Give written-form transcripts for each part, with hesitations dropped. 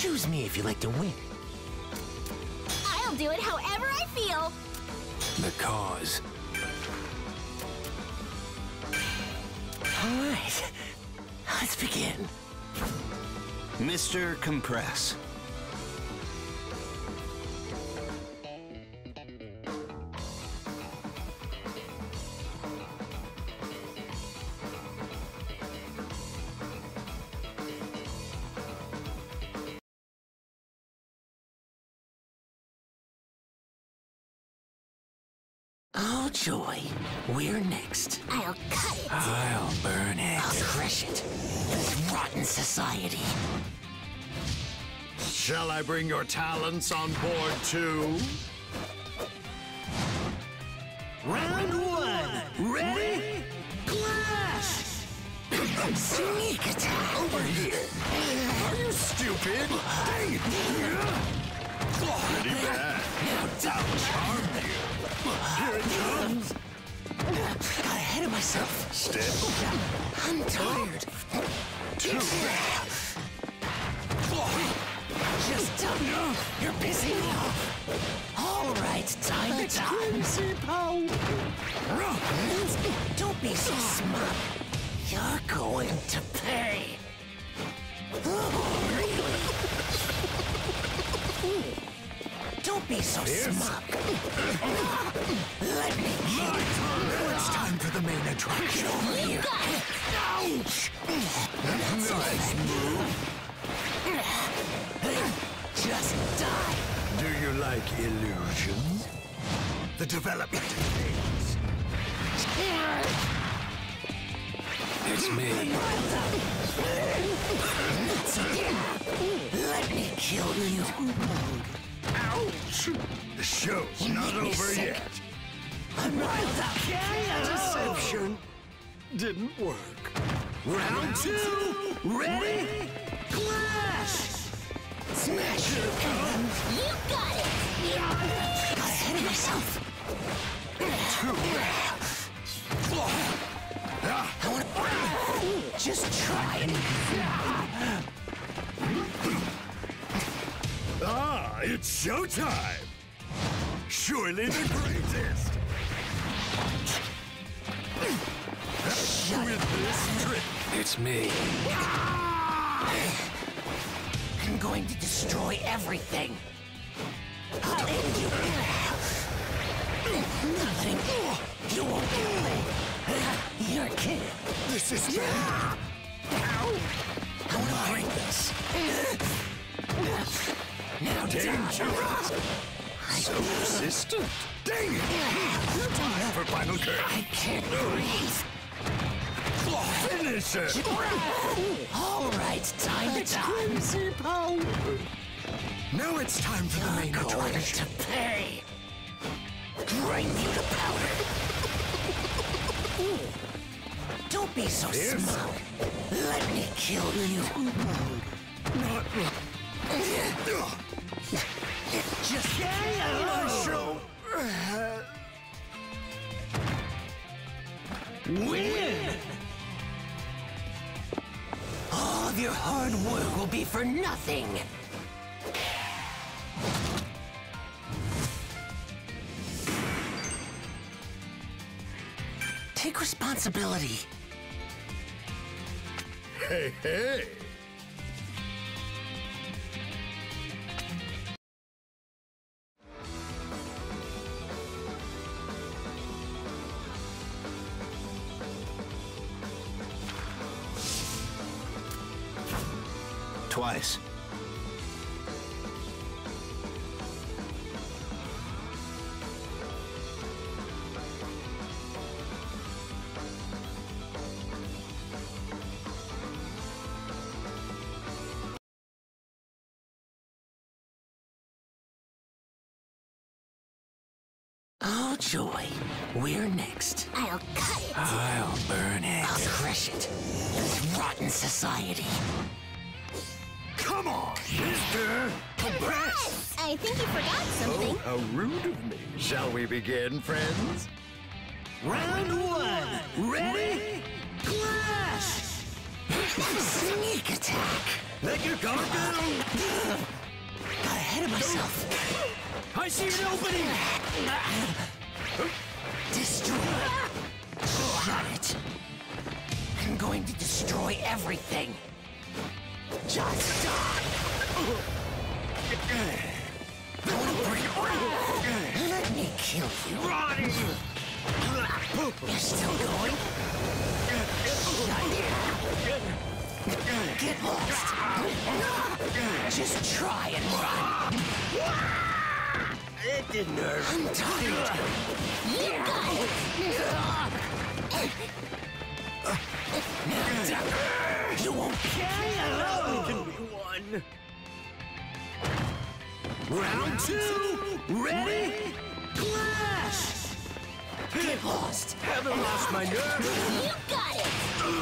Choose me if you like to win. I'll do it however I feel. The cause. All right, let's begin. Mr. Compress. Oh, joy. We're next. I'll cut it. I'll burn it. I'll crush it. This rotten society. Shall I bring your talents on board too? Round one. Ready? Clash! Sneak attack. Over here! Are you stupid? Dang it! Pretty bad. Now double Charm you. Here it comes. Got ahead of myself. Step. I'm tired. Two. Just tell me you're busy now. All right, time to die. Crazy power. Don't be so smug. You're going to pay. Don't be so smug. Let me kill you. Now it's time for the main attraction. Over here. Ouch! Nice move. Just die. Do you like illusions? The development phase. It's me. Nuts again. Let me kill you. Ouch! The show's not make me over sick. yet. I'm riled up. Deception didn't work. Round two. Ready? Clash! Smash you. You got it. Got ahead of myself. I want to... Just try and... Ah, it's showtime! Surely the greatest! With this trick, It's me. I'm going to destroy everything. I'll end you. Nothing. You won't get away. You're a kid. this is bad. I want to break this. Now Dangerous! So persistent! Dang it! Time for final curve! I can't breathe. Finish it! All right, time to die. Crazy power! Now it's time for the main You're going attraction. to pay. Grind you to powder. Don't be so Yes. smug. Let me kill you. Just Show! win. All of your hard work will be for nothing. Take responsibility. Hey, hey! Twice. Oh, joy. We're next. I'll cut it. I'll burn I'll it. crush it. This rotten society. Come on, Mr. Compress! I think you forgot something. Oh, how rude of me. Shall we begin, friends? Round one. Ready? Clash! Sneak attack. Let your guard down! Got ahead of myself. I see an opening! Destroy. Shut it. I'm going to destroy everything. Just die. Let me kill you. Rotting! You're still going? Shut it. Get lost. Just try and run. It didn't hurt. I'm tired. You got it. You won't Carry alone can be won. Round 2! Ready? Clash! get lost. Haven't lost my nerve. You got it!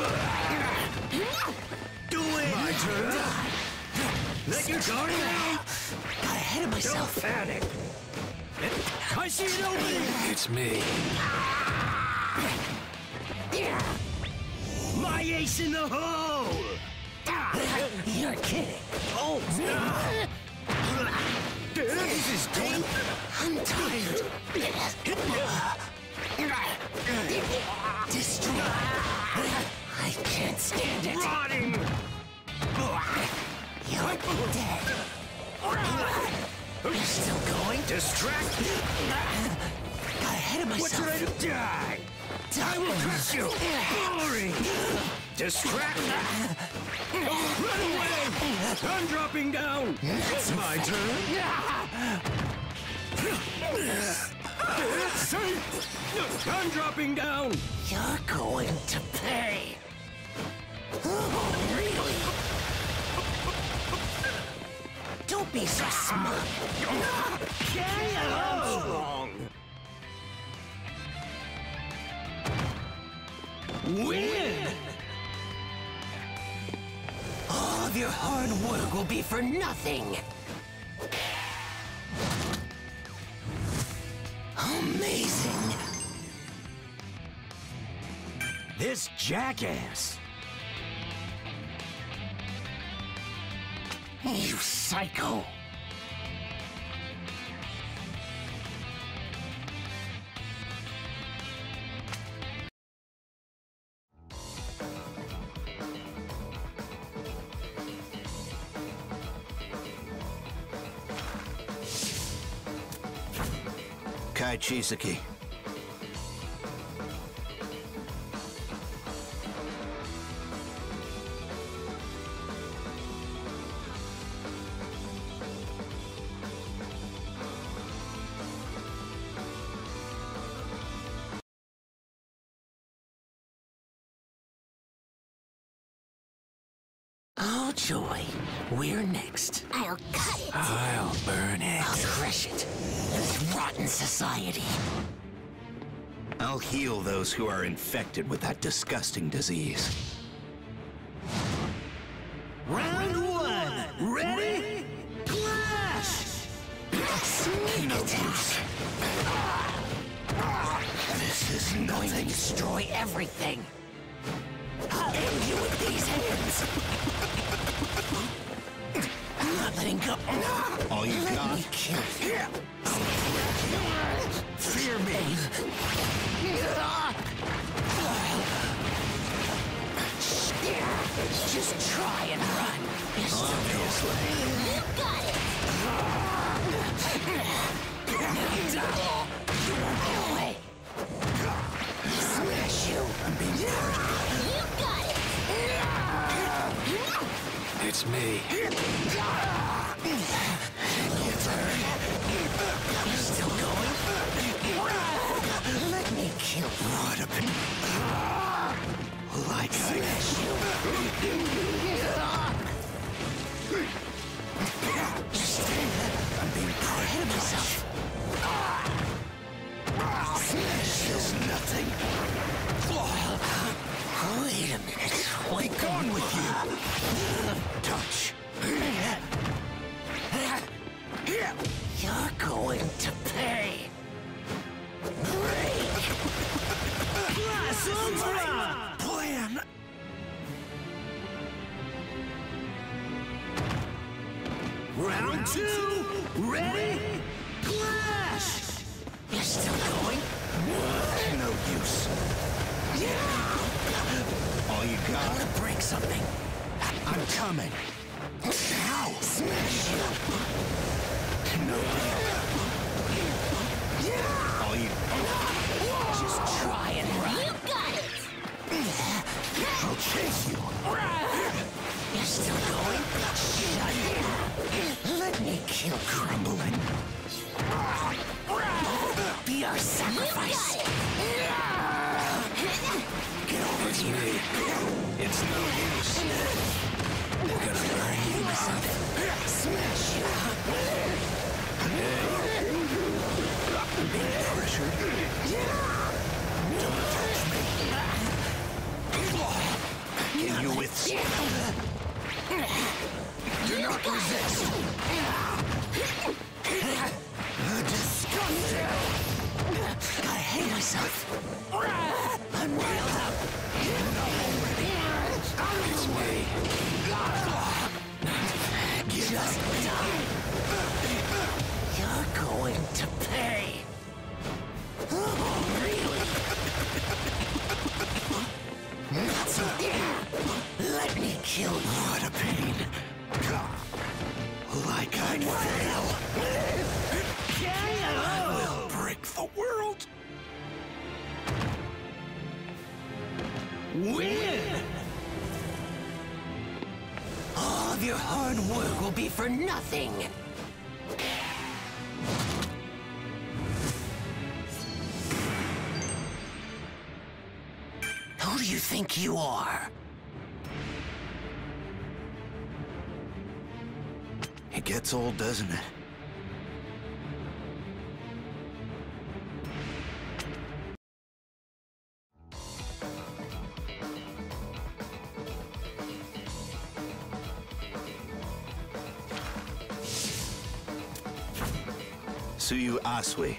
Do it! My turn. Let your guard down. Got ahead of Don't myself. panic. I see an opening. It's me. My ace in the hole. You're kidding. Oh, this is deep. I'm tired. Destroy. I can't stand it. Rotting. You're dead. You're still going? Distract. Got ahead of What myself. should I do? Die. I will crush you. Boring. Distract. Run away. I'm dropping down. It's my turn. I'm dropping down. You're going to pay. Oh, really? Don't be so smug. Carry along strong. Win! All of your hard work will be for nothing. Amazing. This jackass. You psycho. Kai Chisaki. Oh, joy. We're next. I'll cut it! I'll burn it. I'll crush it. This rotten society. I'll heal those who are infected with that disgusting disease. Round 1. Ready? Clash! Sneak attacks. This is going to destroy everything. I'll end you with these hands. I'm not letting go. All you Let got? me kill you. Fear me. Just try and run. You're still Obviously. You got it! You won't get away. Smash you. I'm being hurt. You got it! It's me. You're still going? Let me kill you. What a bit. Like Smash you. I'm being Ahead of myself. This is nothing. Wait a minute. Be gone with you. Touch. You're going to pay. Break. Plan. Round two! Ready? Clash! You're still going? No use. All you I got? want to break something. I'm coming. Ow! Smash you! No deal. All you... Just try and run. You got it! I'll chase you. You're still going? Shut up. Let me kill crumbling. Be our sacrifice. Get over It's here. me. It's no use. We're gonna burn you out. Smash you. Being pressured. Don't touch me. Can you withstand? Do not resist. Disgusting. I hate myself. I'm riled up. It's me. Just die. You're going to pay. Oh, really? That's okay. Let me kill you. What a pain. Like I'd fail. I will break the world. Win! All of your hard work will be for nothing. Who do you think you are? It gets old, doesn't it? Suyu Asui.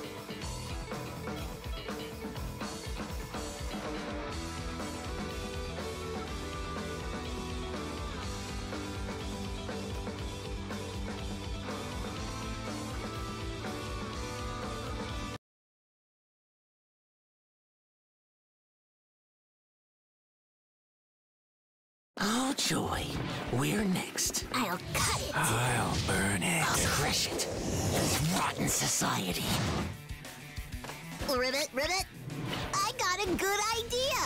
Oh, joy. We're next. I'll cut it! I'll burn it. I'll crush it. This rotten society. Ribbit, ribbit! I got a good idea!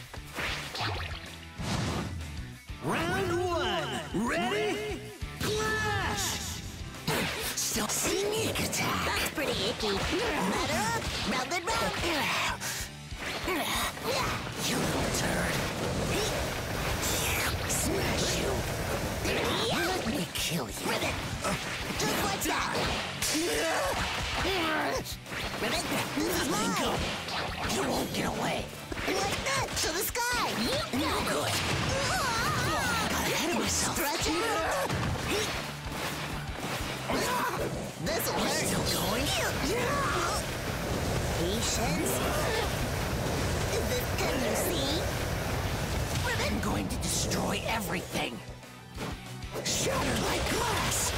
Round one! Ready? Clash! Still sneak attack. That's pretty icky. Ladder up! Round and round! You little turd. Smash you. Let me kill you. Ribbit! Just like that! Ribbit, this is Let mine! go. You won't get away. Like that! To the sky! You No got good. it! Got ahead of myself. Stretch out! This'll You're hurt! still going? Patience! Can you see? I'm going to destroy everything. Shatter like glass.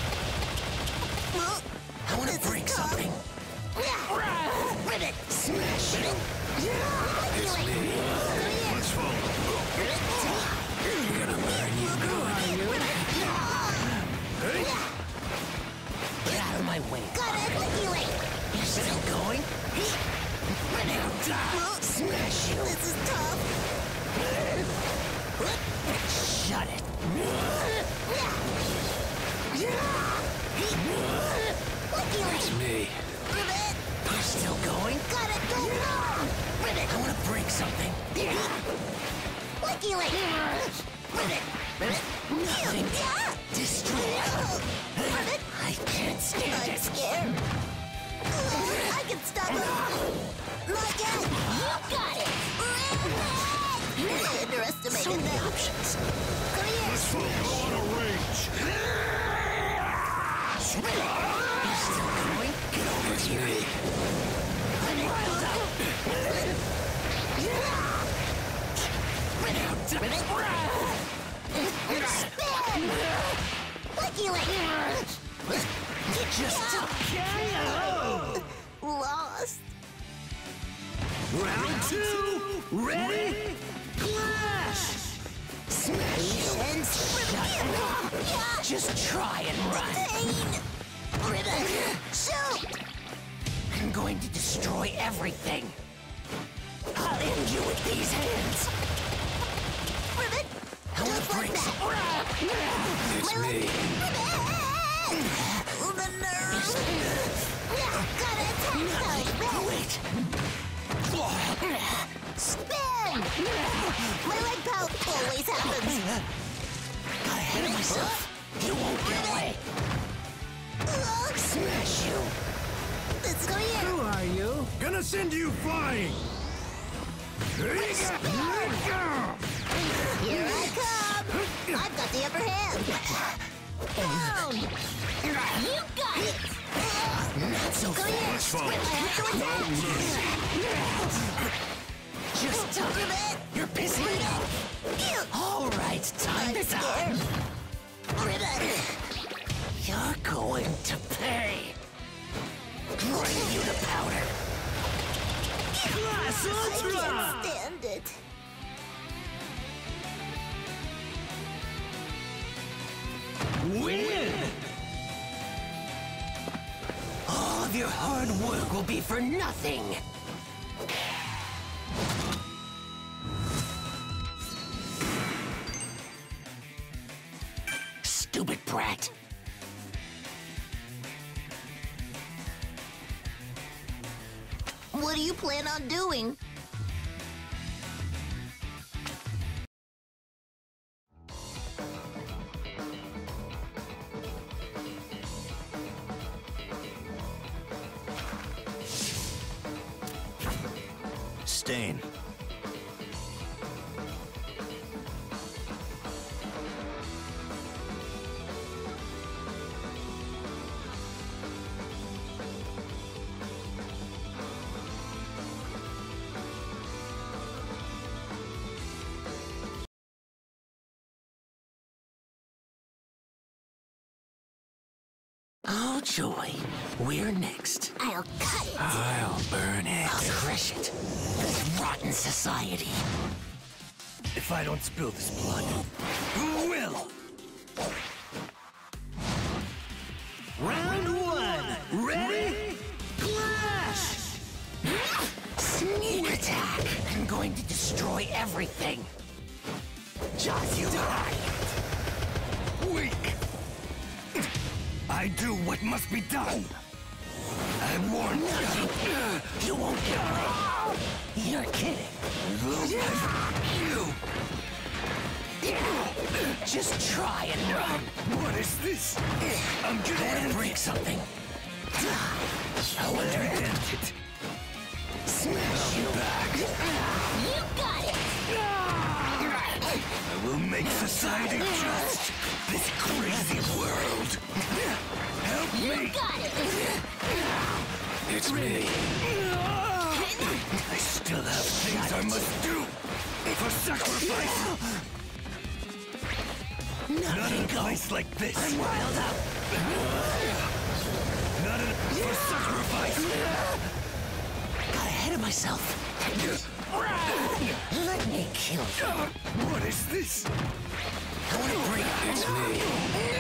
I want to break something. Ribbit! Smash you. It's me. We're gonna burn you good. Get out of my way. Got it! Licky-lick! You're still going? Now die. Smash you. This is tough! Shut it. Licky-lick! It's me. Ribbit! You're still going? Got it! Go wrong! I want to break something. Licky-lick! Ribbit! Ribbit! Nothing. Yeah! Destroy. Ribbit! I can't stand I'm it. scared! I can stop it! Not yet! You got it! Ribbit! Underestimated So many them! options. Come here! You're still going? Get over It's here. me. I'm riled up. Ribbit! Spin! Licky-lick! Just KO! Lost. Round 2! Ready? Clash! Smash you! And Shut up! Just try and run! pain. Ribbon. Shoot. I'm going to destroy everything! I'll end you with these hands! Ribbon. I want Just to like break some... that. It's me. Ribbon. The nerve. Gotta attack those. Wait! Spin. My leg pout always happens. Got ahead of myself! You won't get away! Smash you! Let's go here. Who are you? Gonna send you flying! Here you go! Here I come. I've got the upper hand. Down. You got it. Not so Go here. fast! I have to attack. Just tell me Ribbon. you're pissing me off! Alright, time I'm to die! scared. Ribbon. You're going to pay! Grind you to powder! Class I Ultra! can't stand it. Win! All of your hard work will be for nothing! Stupid brat! What do you plan on doing? Stain. Oh joy, we're next. I'll cut it. I'll burn I'll it. crush it. This rotten society. If I don't spill this blood, who will? Round 1! Ready? Clash! Sneak attack! I'm going to destroy everything. Just you die. Weak! I do what must be done! I warn you! You won't get away. You're kidding. You! Just try and run. What is this? I'm I gonna want to break something. I underhand it! Smash you. Back! You got it. I will make society just! This crazy world! Help You me! got it. It's me. I still have things I must do! For sacrifice! Not in a place like this! I'm riled up. Not in a... For sacrifice! Got ahead of myself. Let me kill you. What is this? I want to break It's me.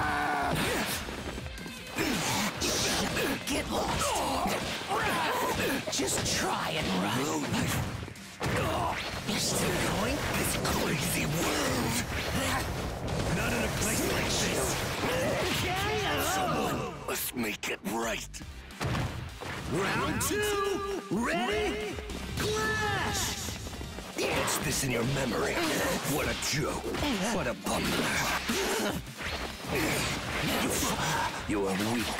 Get lost. Just try and run. You're still going? This crazy world! Not in a place like this! Someone must make it right! Round 2! Ready? Clash! Etch this in your memory. What a joke. What a bummer. You are weak.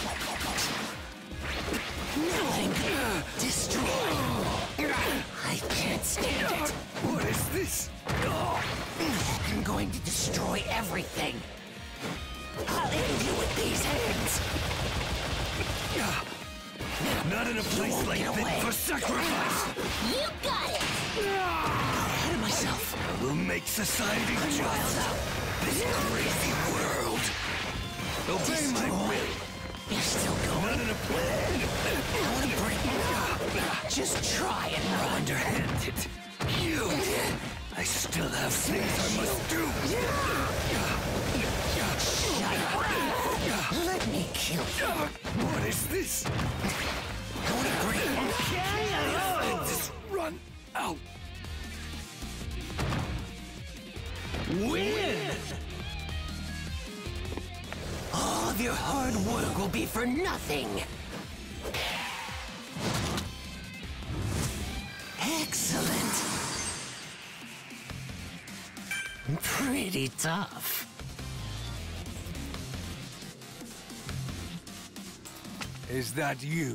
Nothing. Destroy. I can't stand it. What is this? I'm going to destroy everything. I'll end you with these hands. Not in a place like get this away. for sacrifice! You got it. Ahead of myself. I will make society I'm riled just up. this crazy world! Obey my will. You're still going? Not in a plan. I want to break you. Just try and run. Underhanded. You. I still have things I must do. Shut up. Let me kill you. What is this? I want to break you. Just run out. Win! All of your hard work will be for nothing. Excellent. Pretty tough. Is that you?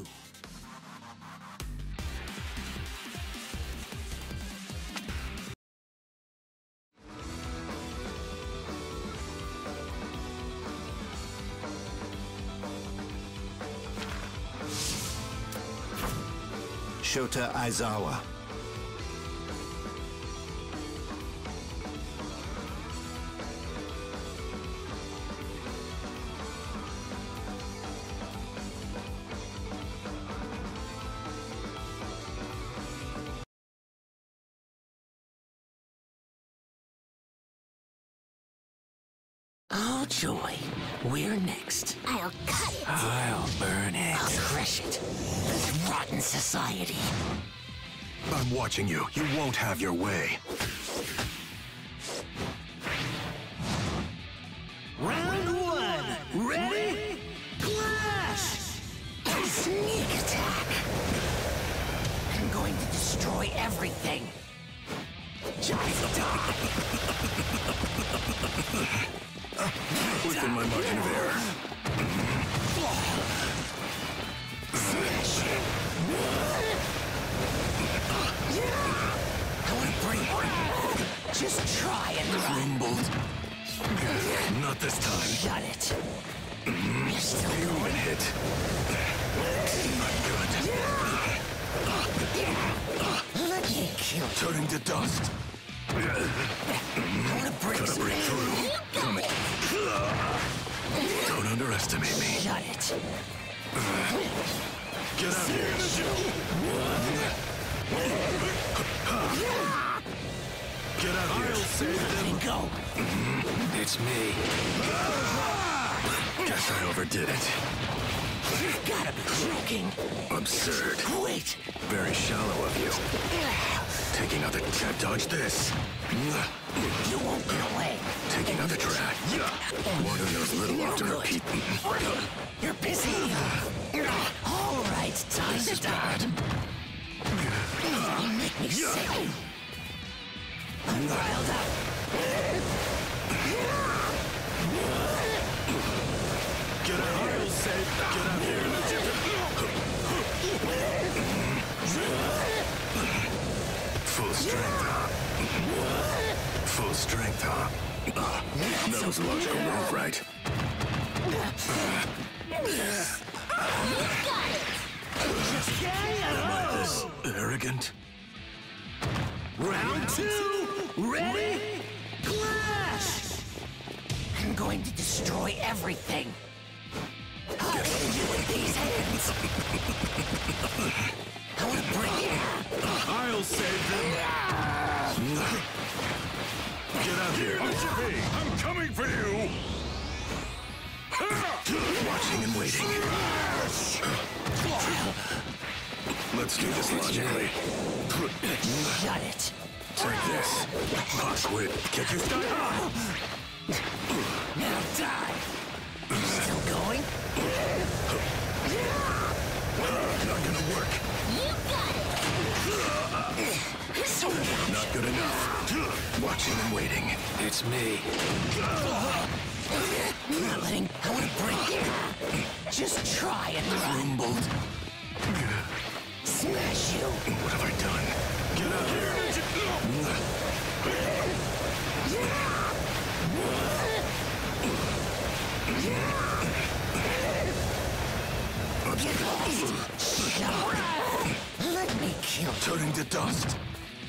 Shota Aizawa. Oh, joy. We're next. I'll cut it. I'll burn it. I'll crush it. This rotten society. I'm watching you. You won't have your way. Round one. Ready? Clash! Sneak attack. I'm going to destroy everything. Just die. Within my margin of error. I want to break you. Just try and run. Crumbled. Not this time. Shut it. You're still going. Been hit. Not good. Let me kill you. Turning to dust. I want to break Gotta some. break through. Coming. Don't underestimate me. Shut it. Get out here. Get out here. I'll save Let them. me go. It's me. Guess I overdid it. You've got to be joking. Absurd. Wait. Very shallow of you. Taking out the... Can't dodge this. You won't get away. Taking out the track. One who knows little often Good. repeat. You're busy. All right, time to die. You make me sick. I'm riled up. Get out here. I'll save them. Get out here. Full strength, huh? Full strength, huh? That was a logical move, right? Am I this arrogant? Round two. Ready? Clash! I'm going to destroy everything. I'll end you with these hands. I want to break you. I'll save them. Get out here. I'm coming for you. Watching and waiting. Let's do this logically. Shut it. Take this. Quit. Get your Now die. Still going? Not gonna work. You got it. So much. Not good enough. Watching and waiting. It's me. Not letting. I want to break you. Just try and run. Crumbled. Smash you. What have I done? Get out here. Get lost. Shut up. Let me kill you. Turning to dust.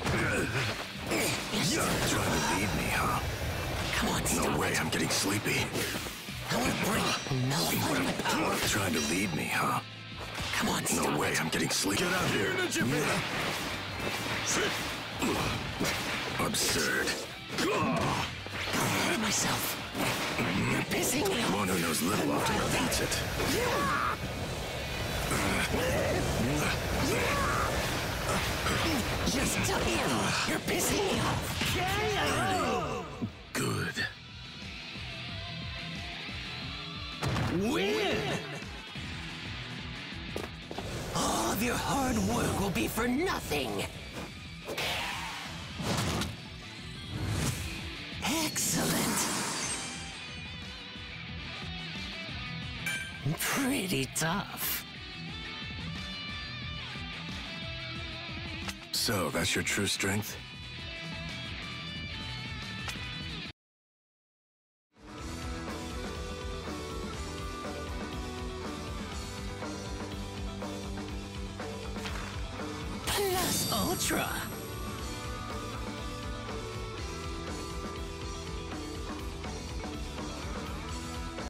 You're Trying to lead me, huh? Come on, stop No way, it. I'm getting sleepy. I want to break. Nullify my power. Trying to lead me, huh? Come on, stop No way, it. I'm getting sleep. Get out here. Absurd. I'll hurt myself. You're pissing me off. One who knows little often repeats it. Just tell me. You're pissing me off. Good. Win! All of your hard work will be for nothing. Excellent. Pretty tough. So, that's your true strength? Plus Ultra.